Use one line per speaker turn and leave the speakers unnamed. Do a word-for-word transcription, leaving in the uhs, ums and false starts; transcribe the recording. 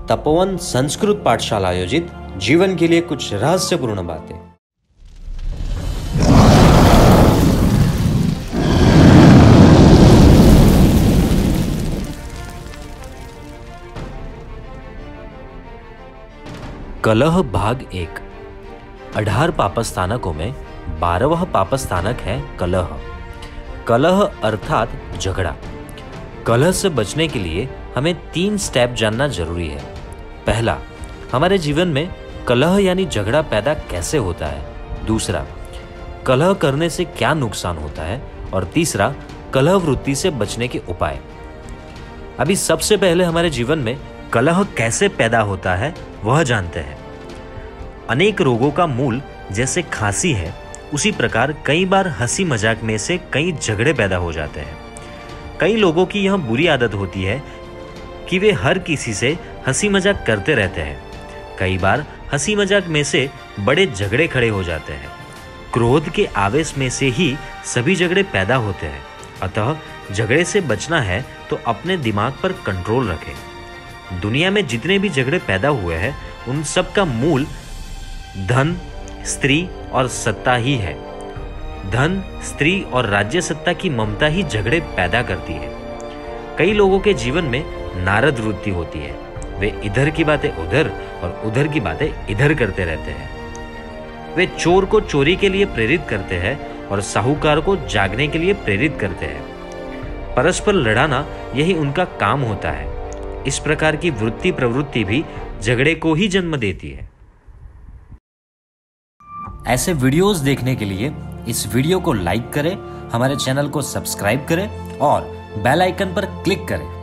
तपोवन संस्कृत पाठशाला आयोजित जीवन के लिए कुछ रहस्यपूर्ण बातें। कलह भाग एक। अठारह पापस्थानकों में बारहवां पापस्थानक है कलह। कलह अर्थात झगड़ा। कलह से बचने के लिए हमें तीन स्टेप जानना जरूरी है। पहला, हमारे जीवन में कलह यानी झगड़ा पैदा कैसे होता है। दूसरा, कलह करने से क्या नुकसान होता है। और तीसरा, कलह वृत्ति से बचने के उपाय। अभी सबसे पहले हमारे जीवन में कलह कैसे पैदा होता है वह जानते हैं। अनेक रोगों का मूल जैसे खांसी है, उसी प्रकार कई बार हंसी मजाक में से कई झगड़े पैदा हो जाते हैं। कई लोगों की यह बुरी आदत होती है कि वे हर किसी से हंसी मजाक करते रहते हैं। कई बार हंसी मजाक में से बड़े झगड़े खड़े हो जाते हैं। क्रोध के आवेश में से ही सभी झगड़े पैदा होते हैं। अतः झगड़े से बचना है तो अपने दिमाग पर कंट्रोल रखें। दुनिया में जितने भी झगड़े पैदा हुए हैं उन सब का मूल धन, स्त्री और सत्ता ही है। धन, स्त्री और राज्य सत्ता की ममता ही झगड़े पैदा करती है। कई लोगों के जीवन में नारद वृत्ति होती है। वे इधर की बातें उधर और उधर की बातें इधर करते रहते हैं। वे चोर को चोरी के लिए प्रेरित करते हैं और साहूकार को जागने के लिए प्रेरित करते हैं। परस्पर लड़ाना यही उनका काम होता है। इस प्रकार की वृत्ति प्रवृत्ति भी झगड़े को ही जन्म देती है। ऐसे वीडियोस देखने के लिए इस वीडियो को लाइक करें, हमारे चैनल को सब्सक्राइब करें और बेल आइकन पर क्लिक करें।